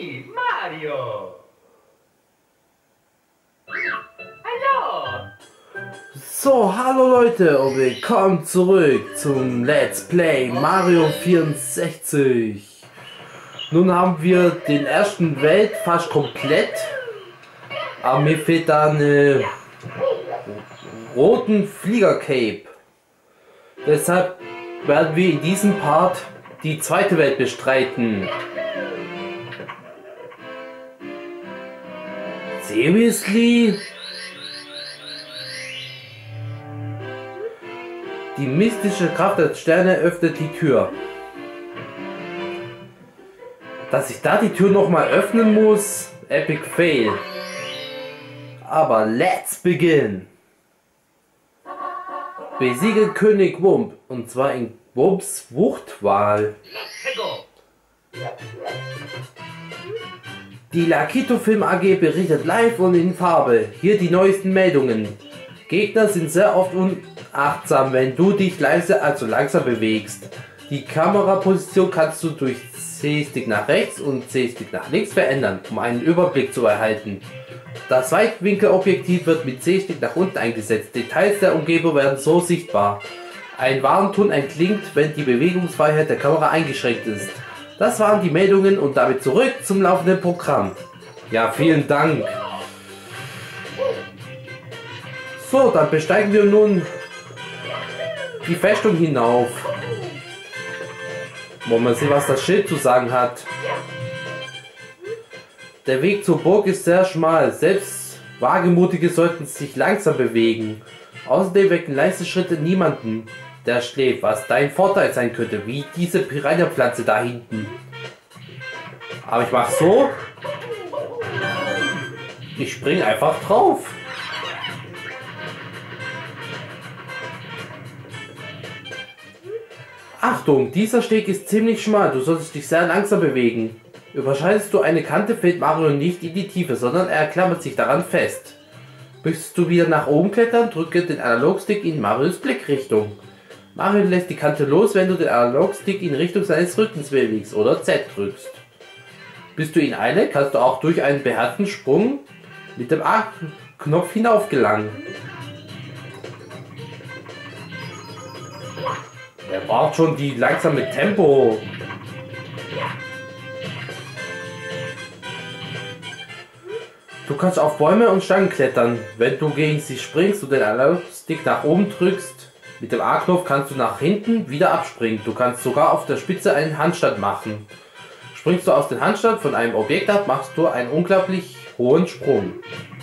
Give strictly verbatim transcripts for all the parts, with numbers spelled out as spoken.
me, Mario. Hallo. So, hallo Leute und willkommen zurück zum Let's Play Mario vierundsechzig. Nun haben wir den ersten Welt fast komplett, aber mir fehlt da eine roten Flieger-Cape. Deshalb werden wir in diesem Part die zweite Welt bestreiten. Seriously? Die mystische Kraft der Sterne öffnet die Tür. Dass ich da die Tür noch mal öffnen muss, epic fail. Aber let's begin. Besiege König Wump, und zwar in Wumps Wuchtwahl. Die Lakitu Film A G berichtet live und in Farbe. Hier die neuesten Meldungen. Gegner sind sehr oft unachtsam, wenn du dich leise, also langsam bewegst. Die Kameraposition kannst du durch C-Stick nach rechts und C-Stick nach links verändern, um einen Überblick zu erhalten. Das Weitwinkelobjektiv wird mit C-Stick nach unten eingesetzt. Details der Umgebung werden so sichtbar. Ein Warnton erklingt, wenn die Bewegungsfreiheit der Kamera eingeschränkt ist. Das waren die Meldungen und damit zurück zum laufenden Programm. Ja, vielen Dank. So, dann besteigen wir nun die Festung hinauf. Wollen wir sehen, was das Schild zu sagen hat. Der Weg zur Burg ist sehr schmal. Selbst Wagemutige sollten sich langsam bewegen. Außerdem wecken leise Schritte niemanden, der schläft, was dein Vorteil sein könnte, wie diese Piranha-Pflanze da hinten. Aber ich mach so. Ich spring einfach drauf. Achtung, dieser Steg ist ziemlich schmal, du solltest dich sehr langsam bewegen. Überschreitest du eine Kante, fällt Mario nicht in die Tiefe, sondern er klammert sich daran fest. Möchtest du wieder nach oben klettern, drücke den Analogstick in Marios Blickrichtung. Mario lässt die Kante los, wenn du den Analogstick in Richtung seines Rückens bewegst oder Z drückst. Bist du in Eile, kannst du auch durch einen beherzten Sprung mit dem A-Knopf hinauf gelangen. Er braucht schon die langsame Tempo. Du kannst auf Bäume und Stangen klettern. Wenn du gegen sie springst und den Analogstick nach oben drückst, mit dem A-Knopf kannst du nach hinten wieder abspringen. Du kannst sogar auf der Spitze einen Handstand machen. Springst du aus dem Handstand von einem Objekt ab, machst du einen unglaublich hohen Sprung.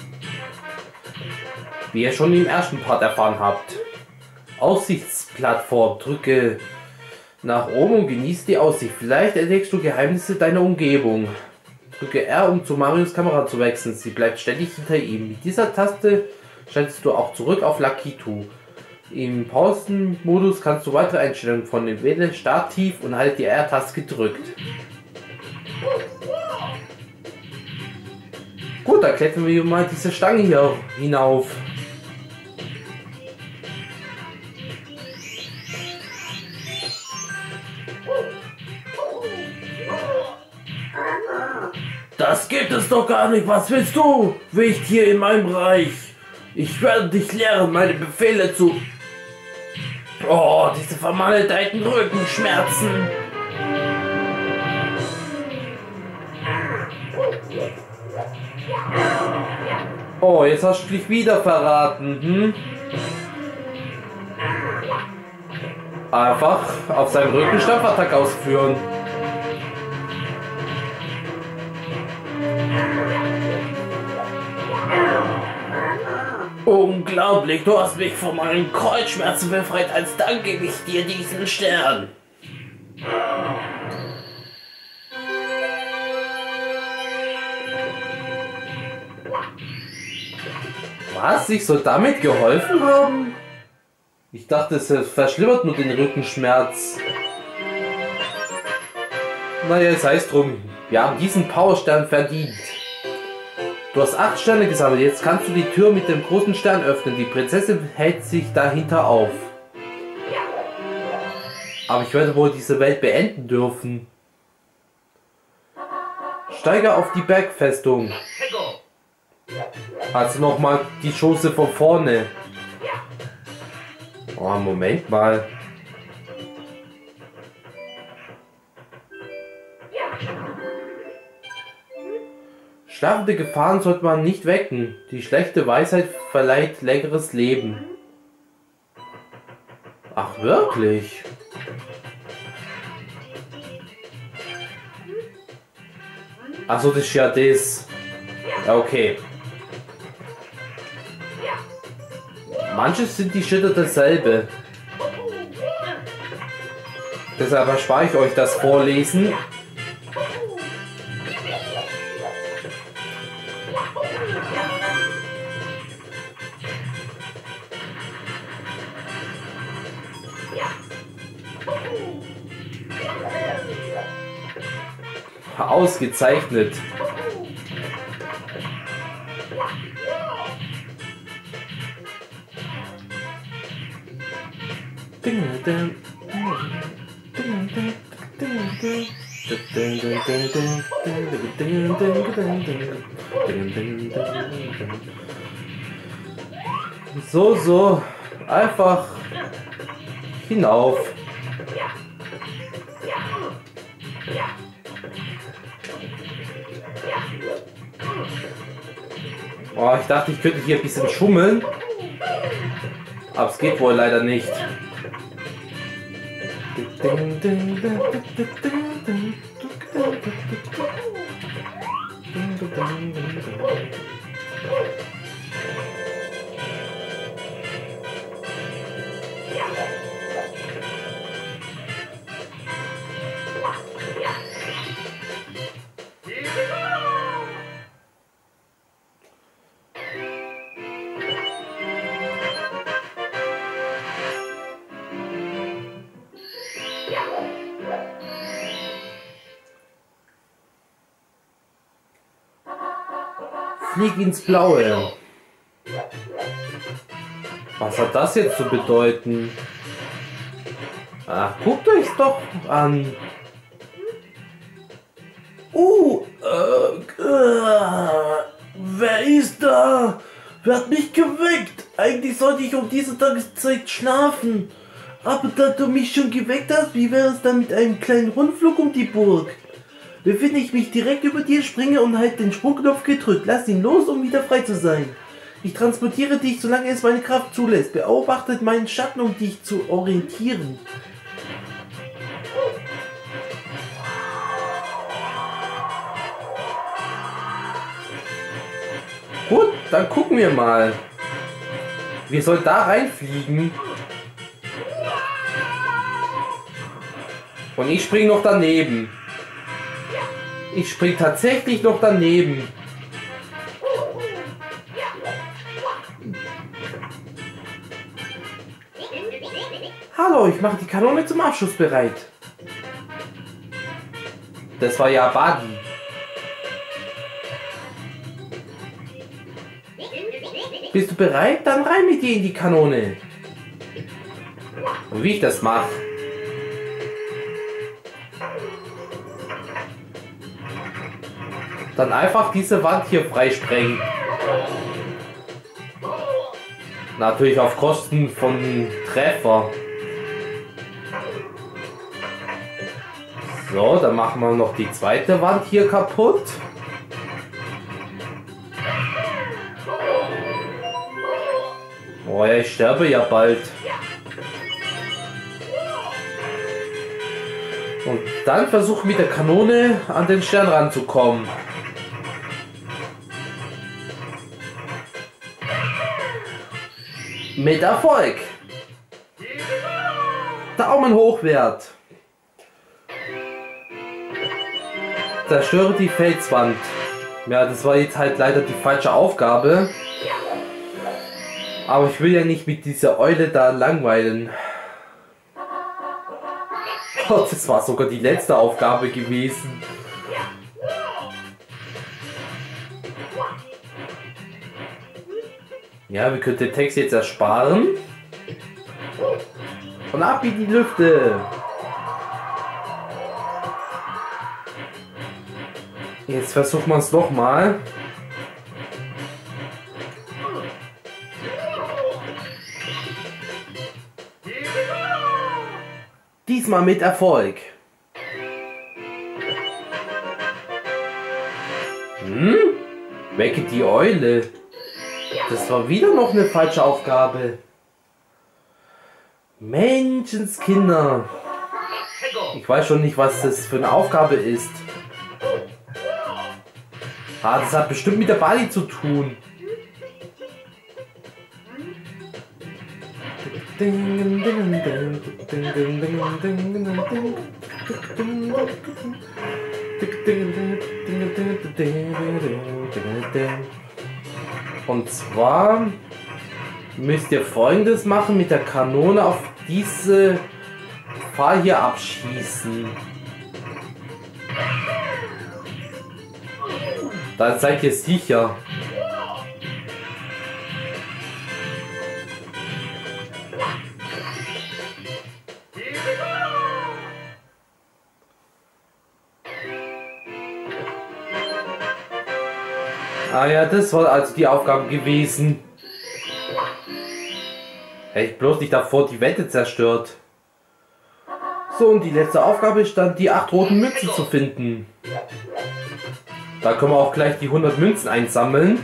Wie ihr schon im ersten Part erfahren habt. Aussichtsplattform. Drücke nach oben und genieße die Aussicht. Vielleicht entdeckst du Geheimnisse deiner Umgebung. Drücke R, um zu Marios Kamera zu wechseln. Sie bleibt ständig hinter ihm. Mit dieser Taste schaltest du auch zurück auf Lakitu. Im Pausenmodus kannst du weitere Einstellungen von dem Wähle Start tief und halt die R-Taste gedrückt. Gut, dann klettern wir mal diese Stange hier hinauf. Das gibt es doch gar nicht. Was willst du? Wicht hier in meinem Bereich. Ich werde dich lehren, meine Befehle zu... Oh, diese vermaledeiten Rückenschmerzen. Oh, jetzt hast du dich wieder verraten, hm? Einfach auf seinem Rücken Stampfattack ausführen. Unglaublich, du hast mich von meinen Kreuzschmerzen befreit, als Dank gebe ich dir diesen Stern. Was? Ich soll damit geholfen haben? Ich dachte, es verschlimmert nur den Rückenschmerz. Naja, sei es drum. Wir haben diesen Powerstern verdient. Du hast acht Sterne gesammelt, jetzt kannst du die Tür mit dem großen Stern öffnen. Die Prinzessin hält sich dahinter auf. Aber ich werde wohl diese Welt beenden dürfen. Steige auf die Bergfestung. Also nochmal die Schoße von vorne. Oh, Moment mal. Schlafende Gefahren sollte man nicht wecken. Die schlechte Weisheit verleiht längeres Leben. Ach, wirklich? Achso, das ist ja das. Ja, okay. Manches sind die Schritte dasselbe. Deshalb erspare ich euch das Vorlesen. Ausgezeichnet. So, so. Einfach hinauf. Oh, ich dachte, ich könnte hier ein bisschen schummeln. Aber es geht wohl leider nicht. Flieg ins Blaue. Was hat das jetzt zu bedeuten? Ach, guckt euch's doch an. Uh, äh, äh, wer ist da? Wer hat mich geweckt? Eigentlich sollte ich um diese Tageszeit schlafen. Aber da du mich schon geweckt hast, wie wäre es dann mit einem kleinen Rundflug um die Burg? Befinde ich mich direkt über dir, springe und halt den Sprungknopf gedrückt. Lass ihn los, um wieder frei zu sein. Ich transportiere dich, solange es meine Kraft zulässt. Beobachtet meinen Schatten, um dich zu orientieren. Gut, dann gucken wir mal. Wir sollen da reinfliegen. Und ich springe noch daneben. Ich spring tatsächlich noch daneben. Hallo, ich mache die Kanone zum Abschuss bereit. Das war ja Buggy. Bist du bereit? Dann rein mit dir in die Kanone. Und wie ich das mache. Dann einfach diese Wand hier freisprengen. Natürlich auf Kosten von Treffer. So, dann machen wir noch die zweite Wand hier kaputt. Oh ja, ich sterbe ja bald. Und dann versuche mit der Kanone an den Stern ranzukommen. Mit Erfolg. Daumen hoch wert. Zerstöre die Felswand. Ja, das war jetzt halt leider die falsche Aufgabe. Aber ich will ja nicht mit dieser Eule da langweilen. Oh, das war sogar die letzte Aufgabe gewesen. Ja, wir können den Text jetzt ersparen. Und ab in die Lüfte. Jetzt versuchen wir es noch mal. Diesmal mit Erfolg. Hm? Wecke die Eule. Das war wieder noch eine falsche Aufgabe. Menschenskinder. Ich weiß schon nicht, was das für eine Aufgabe ist. Ah, das hat bestimmt mit der Bali zu tun. Und zwar müsst ihr Folgendes machen: mit der Kanone auf diese Pfahl hier abschießen. Dann seid ihr sicher. Ah ja, das war also die Aufgabe gewesen. Hätte ich bloß nicht davor die Wette zerstört. So, und die letzte Aufgabe ist dann, die acht roten Münzen zu finden. Da können wir auch gleich die hundert Münzen einsammeln.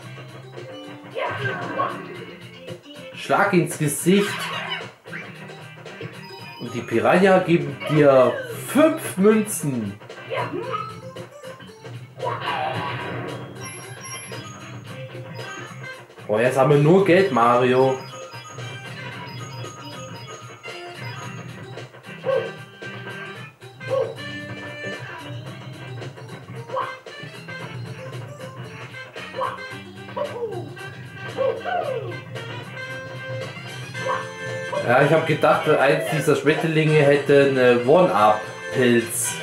Schlag ins Gesicht. Und die Piranha geben dir fünf Münzen. Oh, jetzt haben wir nur Geld, Mario. Ja, ich habe gedacht, eins dieser Schmetterlinge hätte eine One-Up-Pilz.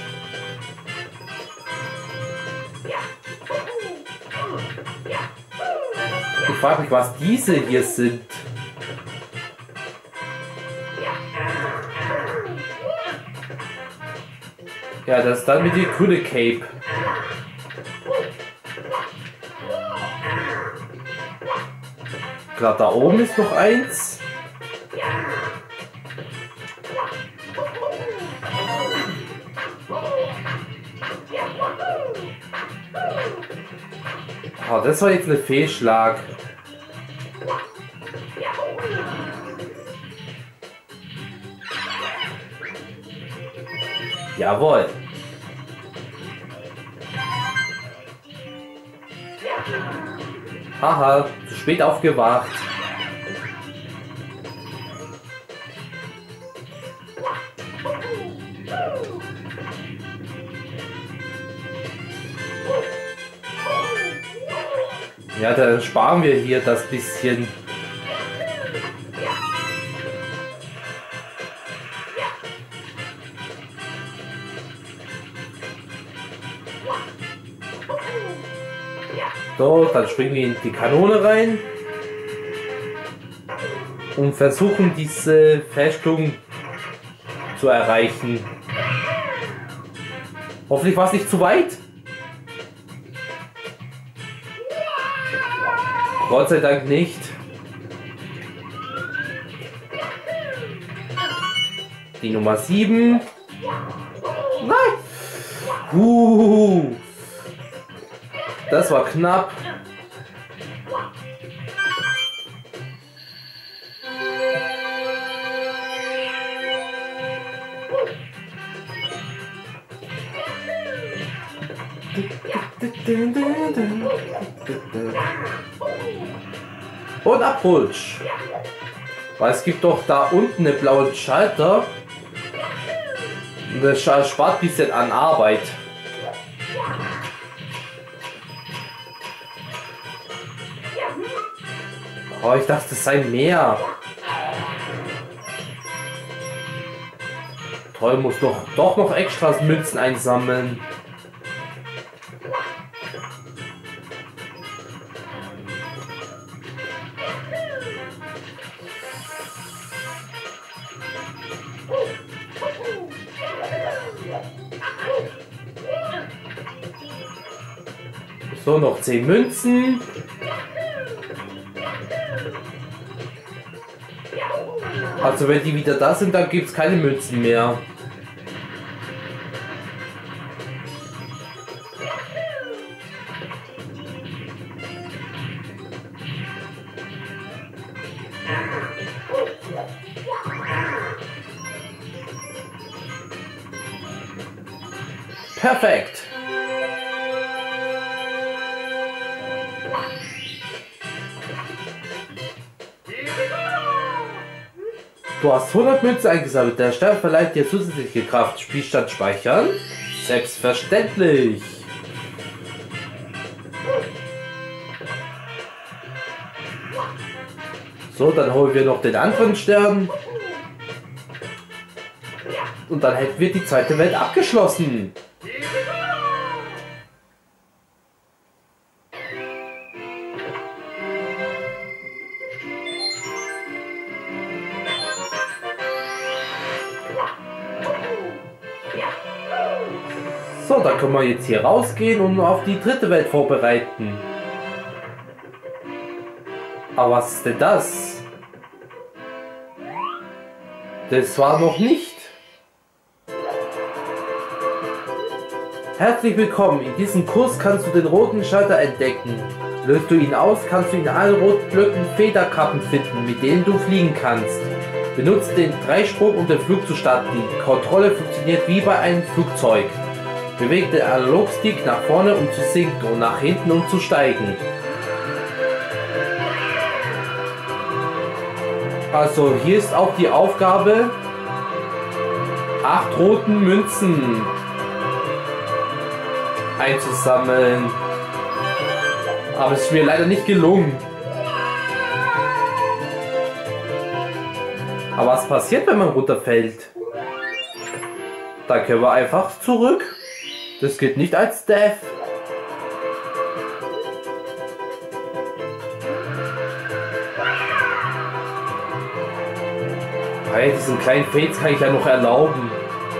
Ich frage mich, was diese hier sind. Ja, das ist dann mit die grüne Cape. Klar, da oben ist noch eins. Oh, das war jetzt ein Fehlschlag. Jawohl. Haha, zu spät aufgewacht. Ja, dann sparen wir hier das bisschen. So, dann springen wir in die Kanone rein und versuchen diese Festung zu erreichen. Hoffentlich war es nicht zu weit. Gott sei Dank nicht. Die Nummer sieben. Nein! Uh, das war knapp. Und Abrutsch. Weil es gibt doch da unten eine blaue Schalter. Und das spart ein bisschen an Arbeit. Oh, ich dachte, es sei mehr. Toll, muss doch, doch noch extra Münzen einsammeln. So, noch zehn Münzen. Also wenn die wieder da sind, dann gibt es keine Münzen mehr. Perfekt. Du hast hundert Münzen eingesammelt. Der Stern verleiht dir zusätzliche Kraft. Spielstand speichern? Selbstverständlich. So, dann holen wir noch den anderen Stern. Und dann hätten wir die zweite Welt abgeschlossen. So, dann können wir jetzt hier rausgehen und auf die dritte Welt vorbereiten. Aber was ist denn das? Das war noch nicht. Herzlich willkommen. In diesem Kurs kannst du den roten Schalter entdecken. Löst du ihn aus, kannst du in allen roten Blöcken Federkappen finden, mit denen du fliegen kannst. Benutze den Dreisprung, um den Flug zu starten. Die Kontrolle funktioniert wie bei einem Flugzeug. Bewege den Analogstick nach vorne, um zu sinken, und nach hinten, um zu steigen. Also hier ist auch die Aufgabe, acht roten Münzen einzusammeln. Aber es ist mir leider nicht gelungen. Aber was passiert, wenn man runterfällt? Da können wir einfach zurück. Das geht nicht als Death. Hey, diesen kleinen Fates kann ich ja noch erlauben.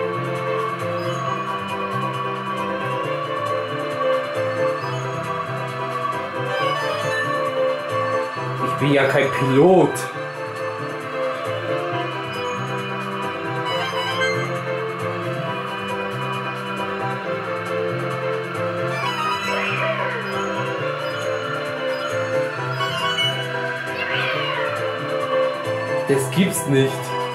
Ich bin ja kein Pilot. Das gibt's nicht.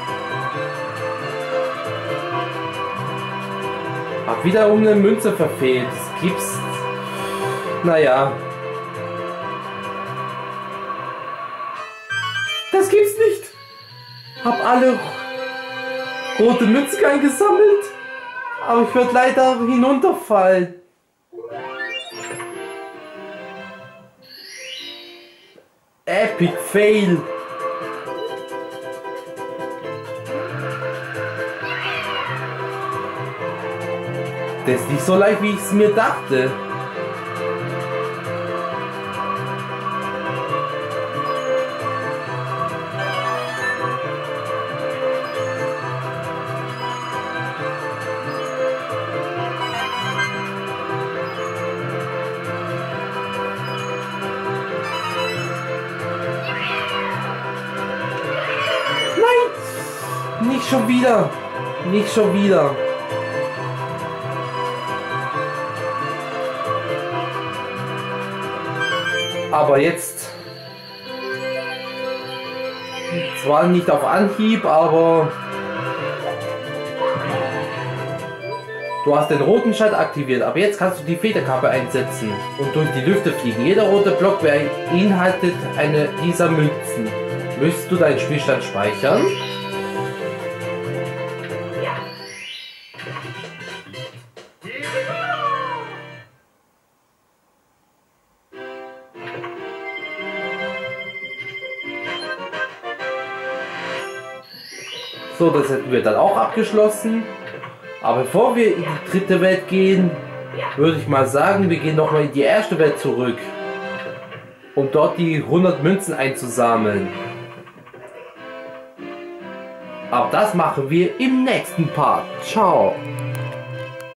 Hab wiederum eine Münze verfehlt. Das gibt's. Naja. Das gibt's nicht. Hab alle rote Münzen eingesammelt. Aber ich würde leider hinunterfallen. Epic Fail. Das ist nicht so leicht, wie ich es mir dachte. Nein! Nicht schon wieder! Nicht schon wieder! Aber jetzt, zwar nicht auf Anhieb, aber du hast den roten Schalter aktiviert. Aber jetzt kannst du die Federkappe einsetzen und durch die Lüfte fliegen. Jeder rote Block beinhaltet eine dieser Münzen. Möchtest du deinen Spielstand speichern? So, das hätten wir dann auch abgeschlossen. Aber bevor wir in die dritte Welt gehen, würde ich mal sagen, wir gehen nochmal in die erste Welt zurück, um dort die hundert Münzen einzusammeln. Aber das machen wir im nächsten Part. Ciao.